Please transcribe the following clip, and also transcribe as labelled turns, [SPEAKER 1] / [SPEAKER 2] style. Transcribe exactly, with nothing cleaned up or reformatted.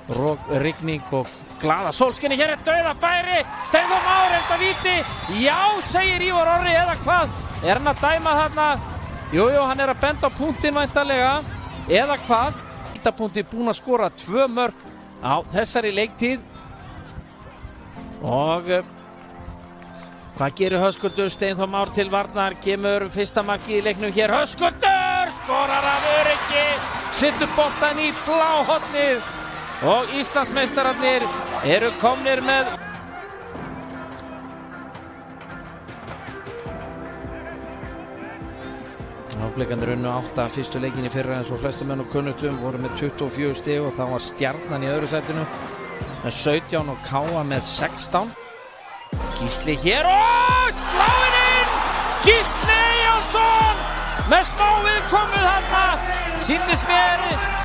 [SPEAKER 1] Rók, rigning og glaða sólskinni. Hér er dauðafæri, Steinþór Már, er þetta víti? Já, segir Ívar Orri, eða hvað? Er hann að dæma þarna? Jú, jú, hann er að benda á punktinn væntanlega, eða hvað? Vítapunkti búinn að skora tvö mörk á þessari leiktíð. Og hvað gerir Höskuldur? Steinþór Már til varnar, kemur fyrsta markið í leiknum hér. Höskuldur skorar af öryggi, setur boltann í bláhornið og Íslandsmeistararnir eru komnir með Blikarnir unnu átta fyrstu leikin í fyrra, eins og flestum menn og kunnutum, voru með tuttugu og fjögur stig og þá var Stjarnan í öðru sætinu með sautján og K A með sextán. Gísli hér og sláinn inn! Gísli Eyjólfsson með smá viðkomið þarna, sýndist mér